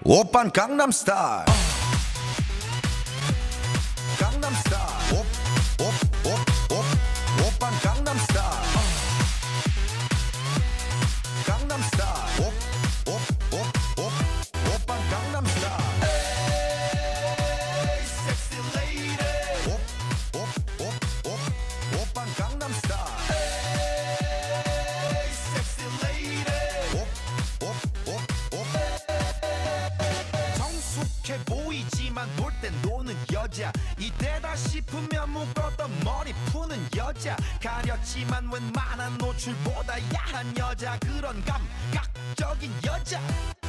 오빤 강남스타일. 강남스타일. 오빤 강남스타일. 강남스타일. 오빤 강남스타일. 에이 섹시 레이디. 오빤 강남스타일. 에이 섹시 레이디. 성숙해 보이지만 놀 땐 노는 여자, 이때다 싶으면 묶었던 머리 푸는 여자, 가렸지만 웬만한 노출보다 야한 여자, 그런 감각적인 여자.